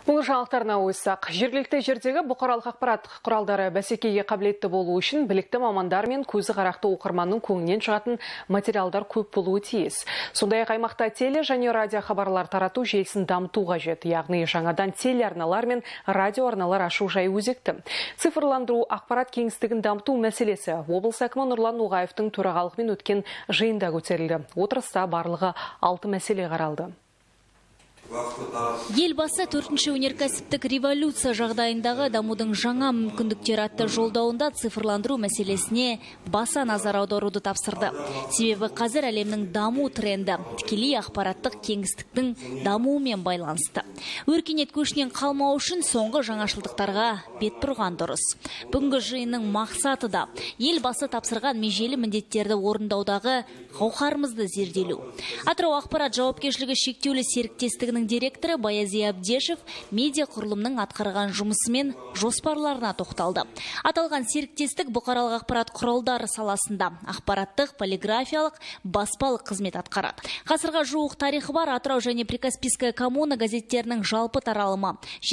Бұл жаңалықтарына ойсақ, жергілікті жердегі бұқаралық ақпарат құралдары бәсекеге қабілетті болу үшін білікті мамандар мен көзі қарақты оқырманның көңінен шығатын материалдар көп болуы тиіс. Сондай-ақ аймақта теле және радио хабарлар тарату желісін дамыту қажет, яғни жаңадан телеарналар мен радио арналар ашу жайы өзекті. Цифрландыру ақпарат кеңістігін дамыту мәселесі облыс әкімі Нұрлан Ноғаевтың төрағалығымен өткен жиында көтерілді. Отырыста барлығы 6 мәселе қаралды. Елбасы 4-ші өнеркәсіптік революция жағдайындағы дамудың жаңа мүмкіндіктері атты жолдауында цифрландыру мәселесіне баса назар аударуды тапсырды. Себебі қазір әлемнің даму тренді тікелей ақпараттық кеңістіктің дамуымен байланысты. Өркениет көшінен қалмау үшін соңғы жаңашылдықтарға бет бұрған дұрыс. Бүгінгі жиынның мақсаты да елбасы тапсырған межелі міндеттерді орындаудағы қауқарымызды зерделеу. Атырау ақпарат жауапкершілігі шектеулі серіктестігінің директоры Баязия Абдешев медиа құрылымның атқарған жұмысы мен жоспарларына тоқталды. Аталған серіктестік бұқаралық ақпарат құралдары саласында ақпараттық, полиграфиялық, баспалық қызмет атқарады. Ғасырға жуық тарихы бар Атырау және Прикаспийская коммуна газеттерінің жалпы таралымы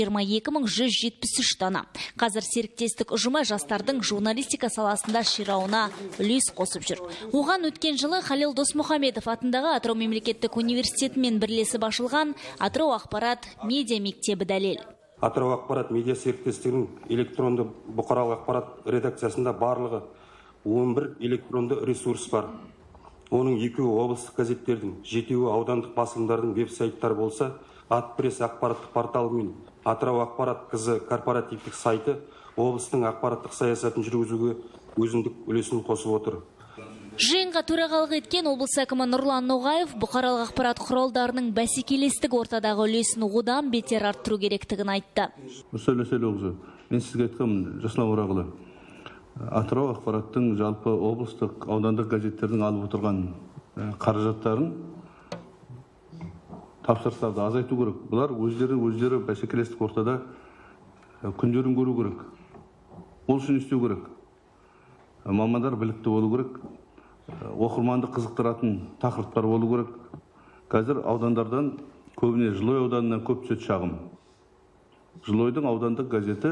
22173 дана. Қазір серіктестік ұжымы жастардың журналистика саласында ширауына үлес қосып жүр. Оған өткен жылы Халил Досмұхамедов атындағы Атырау мемлекеттік университетімен бірлесіп ашылған Атырау ақпарат медиа мектебі дәлел. Атырау ақпарат медиа серіктестігінің электронды бұқаралық ақпарат редакциясында барлығы 11 электронды ресурс бар. Оның 2 облыстық газеттердің, 7 аудандық басылымдардың веб-сайттары болса, Атпресс ақпараттық порталы мен Атырау ақпарат қызы корпоративтік сайты облыстың ақпараттық саясатын жүргізуге өзіндік үлесін қосып отыр. Жиынға төрағалық еткен облыс әкімі Нұрлан Ноғаев бұқаралық ақпарат құралдарының бәсекелестік ортадағы үлесін одан бетер арттыру керектігін айтты. Мен сізге айтқанмын, Жасұлан Орағылы. Атырау ақпараттың жалпы облыстық аудандық газеттердің алып отырған қаражаттарын тапсырыстарды азайту керек. Бұлар өздері бәсекелестік ортада күндерін көру керек. Ол үшін істеу керек. Мамандар білікті болу керек. Оқырманды қызықтыратын тақырыптар болу керек. Қазір аудандардан көбіне Жылой ауданынан көп түсет шағым. Жылойдың аудандық газеті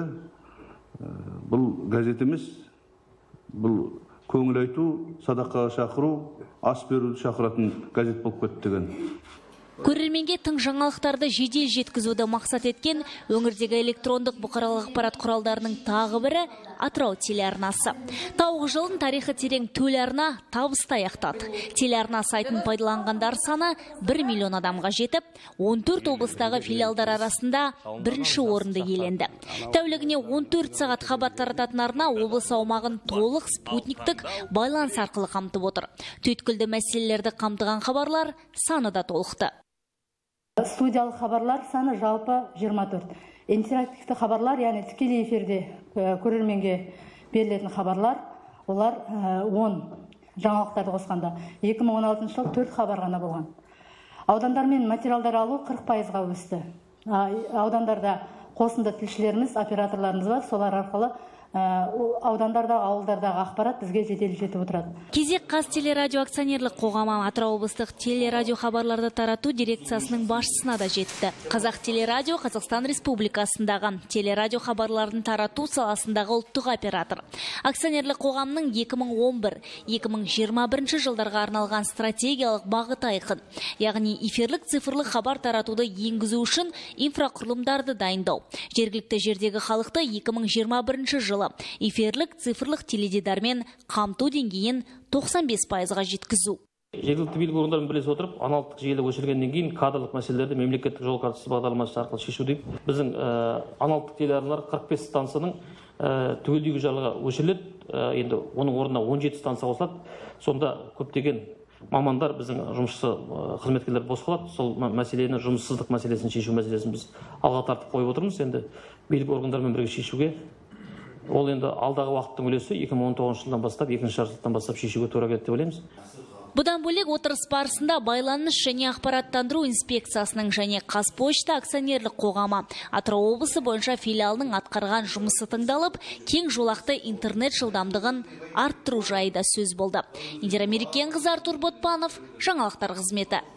бұл газет емес, бұл көңіл айту, садақаға шақыру, ас беруді шақыратын газет болып кетті деген. Көрерменге тың жаңалықтарды жедел жеткізуді мақсат еткен өңірдегі электрондық бұқаралық ақпарат құралдарының тағы бірі Атырау телеарнасы. Тауық жылын тарихы терең телеарна табысты аяқтады. Телеарна сайтын пайдаланғандар саны 1 миллион адамға жетіп, 14 облыстағы филиалдар арасында бірінші орынды иеленді. Тәулігіне 14 сағат хабар тарататын арна облыс аумағын толық спутниктік байланыс арқылы қамтып отыр. Түйткілді мәселелерді қамтыған хабарлар саны да толықты. Студиялық хабарлар саны жалпы 24. Интерактивті хабарлар, яғни тікелей эфирде көрерменге берілетін хабарлар, олар 10 жаңалықтарды қосқанда. 2016 жыл 4 хабар ғана болған. Аудандар мен материалдар алу 40%-ға өсті. Аудандарда қосынды тілшілеріміз, операторларымыз бар, солар арқылы аудандарда, ауылдардағы ақпарат бізге жедел жетіп отырады. Кезек Қазтелерадио акционерлік қоғамы Атырау облыстық телерадио хабарларды тарату дирекциясының басшысына да жетті. Қазақ телерадио Қазақстан Республикасындағы телерадио хабарларын тарату саласындағы ұлттық оператор. Акционерлік қоғамның 2011-2021 жылдарға арналған стратегиялық бағыты айқын. Яғни эфирлік цифрлық хабар таратуды енгізу үшін инфрақұрылымдарды дайындау. Жергілікті жердегі халықты 2021 жылы эфирлік цифрлық теледидармен қамту деңгейін 95%-ға жеткізу. Жергілікті билік орындарын бірлесе отырып, аналогтық желі өшіргеннен кейін кадрлық мәселелерді мемлекеттік жол картасы бағдарламасы арқылы шешу дейік. Біздің аналогтық телеарналар 45 станцияның түгелдегі жалға өшіріледі. Енді оның орнына 17 станция қосылады. Сонда көптеген мамандар біздің жұмысшы қызметкерлер бос қалады. Сол мәселені, жұмыссыздық мәселесін шешу мәселесін біз алға тартып қойып отырмыз. Енді билік органдарымен бірге шешуге. Ол енді алдағы уақыттың үлесі 2019 жылдан бастап, 2-ші жартыжылдықтан бастап шешуге тура келеді деп ойлаймыз. Бұдан бөлек отырыс барысында байланыс және ақпараттандыру инспекциясының және Қазпошта акционерлік қоғамы Атырау облысы бойынша филиалының атқарған жұмысы тыңдалып, кең жолақты интернет жылдамдығын арттыру жайы да сөз болды. Индира Мерекенқызы, Артур Ботпанов, жаңалықтар қызметі.